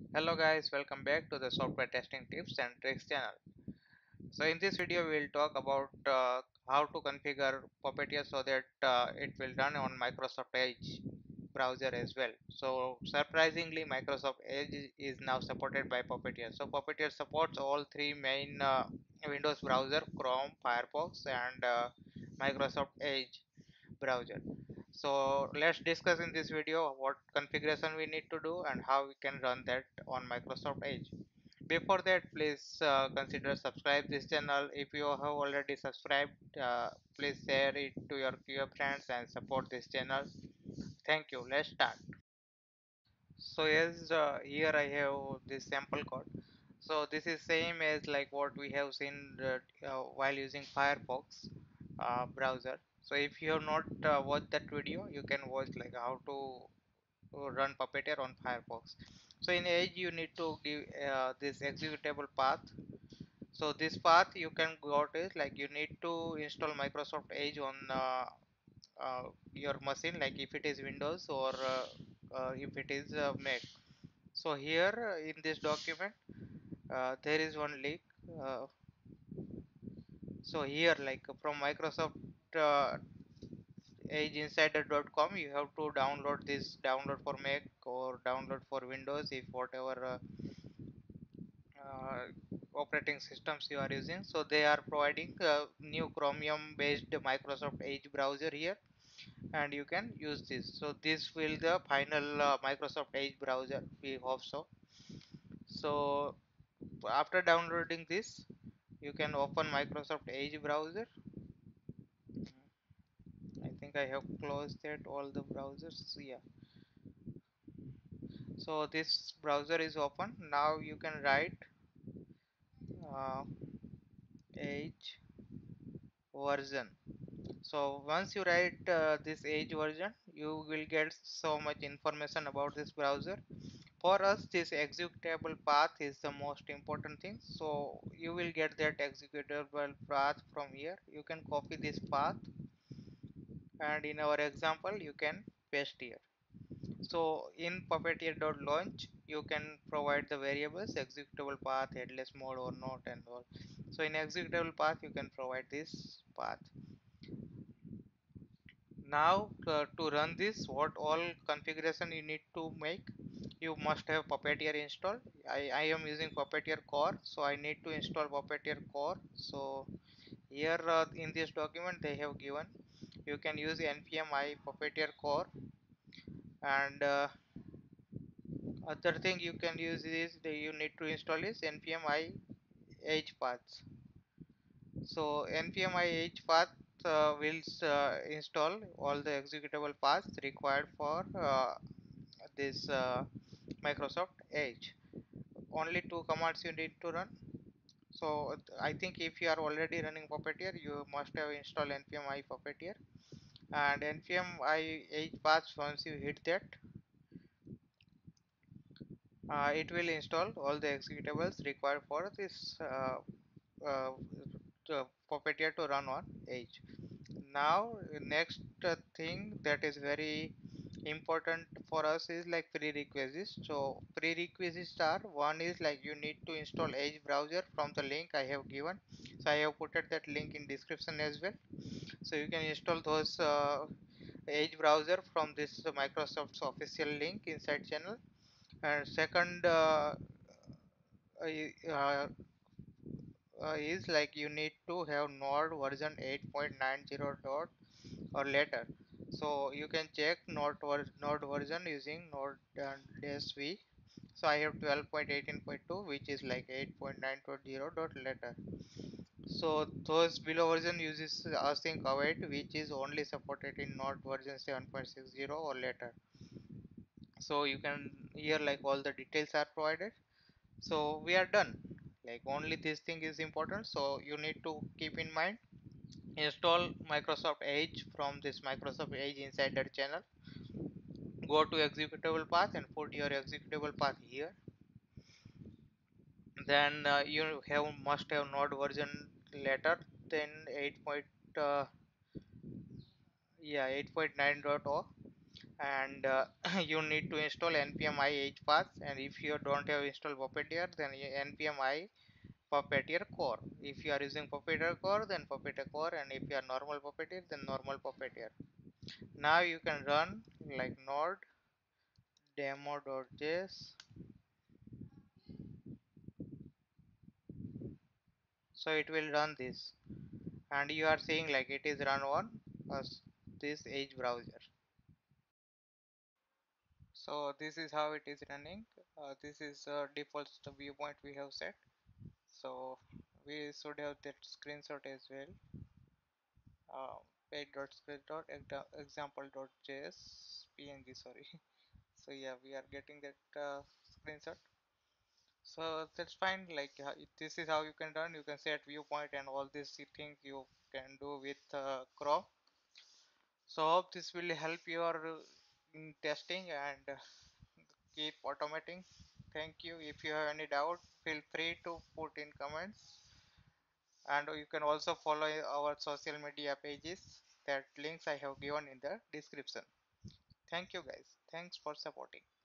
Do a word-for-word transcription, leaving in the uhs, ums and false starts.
Hello guys, welcome back to the software testing tips and tricks channel. So in this video we will talk about uh, how to configure Puppeteer so that uh, it will run on Microsoft Edge browser as well. So surprisingly Microsoft Edge is now supported by Puppeteer. So Puppeteer supports all three main uh, Windows browser, Chrome, Firefox and uh, Microsoft Edge browser. So let's discuss in this video what configuration we need to do and how we can run that on Microsoft Edge. Before that, please uh, consider subscribe this channel. If you have already subscribed, uh, please share it to your, your friends and support this channel. Thank you. Let's start. So yes, uh, here I have this sample code. So this is same as like what we have seen uh, uh, while using Firefox uh, browser. So if you have not uh, watched that video, you can watch like how to uh, run Puppeteer on Firefox. So in Edge you need to give uh, this executable path. So this path you can go to is like you need to install Microsoft Edge on uh, uh, your machine, like if it is Windows or uh, uh, if it is uh, Mac. So here uh, in this document uh, there is one link. Uh, so here like from Microsoft uh, edge insider dot com you have to download this, download for Mac or download for Windows, if whatever uh, uh, operating systems you are using. So they are providing uh, new Chromium based Microsoft Edge browser here, and you can use this. So this will the final uh, Microsoft Edge browser, we hope so. So after downloading this, you can open Microsoft Edge browser. I think I have closed that all the browsers. Yeah, so this browser is open. Now you can write uh, Edge version. So once you write uh, this Edge version, you will get so much information about this browser. For us, this executable path is the most important thing. So you will get that executable path from here. You can copy this path, and in our example you can paste here. So in puppeteer.launch you can provide the variables executable path, headless mode or not and all. So in executable path you can provide this path. Now uh, to run this, what all configuration you need to make, you must have Puppeteer installed. I, I am using Puppeteer core, so I need to install Puppeteer core. So here uh, in this document they have given you can use npm i Puppeteer core, and uh, other thing you can use is the you need to install is npm i edge paths. So npm i edge path uh, will uh, install all the executable paths required for uh, this uh, Microsoft Edge. Only two commands you need to run. So I think if you are already running Puppeteer, you must have installed npm i Puppeteer, and npm i edge paths. Once you hit that, uh, it will install all the executables required for this uh, uh, uh, Puppeteer to run on Edge. Now next uh, thing that is very important for us is like prerequisites. So prerequisites are, one is like you need to install Edge browser from the link I have given. So I have put that link in description as well. So you can install those uh, Edge browser from this uh, Microsoft's official link inside channel. And second uh, uh, uh, is like you need to have Node version eight point nine zero dot or later. So you can check node, ver node version using node dash v. So I have twelve point eighteen point two, which is like eight point nine dot zero dot later. So those below version uses async await, which is only supported in node version seven point six zero or later. So you can here like all the details are provided. So we are done. Like only this thing is important, so you need to keep in mind, install Microsoft Edge from this Microsoft Edge Insider channel. Go to executable path and put your executable path here. Then uh, you have must have node version later than eight. Uh, yeah eight point nine dot zero. and uh, you need to install npm i hpath, and if you don't have installed Puppeteer, then npm i Puppeteer core. If you are using Puppeteer core, then Puppeteer core, and if you are normal Puppeteer, then normal Puppeteer. Now you can run like node demo.js. So it will run this, and you are seeing like it is run on uh, this Edge browser. So this is how it is running. Uh, this is uh, default viewpoint we have set. So we should have that screenshot as well. Uh, page.script.example.js png, sorry. So yeah, we are getting that uh, screenshot. So that's fine. Like uh, this is how you can run. You can set viewpoint and all these things you can do with uh, Chrome. So hope this will help your uh, in testing and uh, keep automating. Thank you. If you have any doubt, feel free to put in comments, and you can also follow our social media pages. That links I have given in the description. Thank you guys. Thanks for supporting.